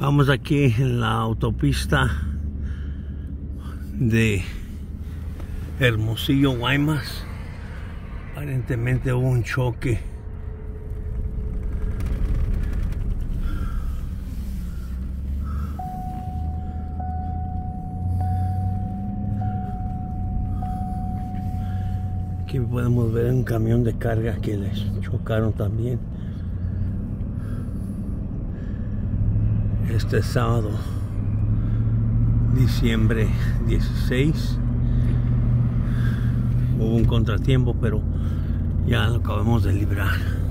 Vamos aquí en la autopista de Hermosillo, Guaymas. Aparentemente hubo un choque. Aquí podemos ver un camión de carga que les chocaron también. Este sábado, diciembre 16, hubo un contratiempo, pero ya lo acabamos de librar.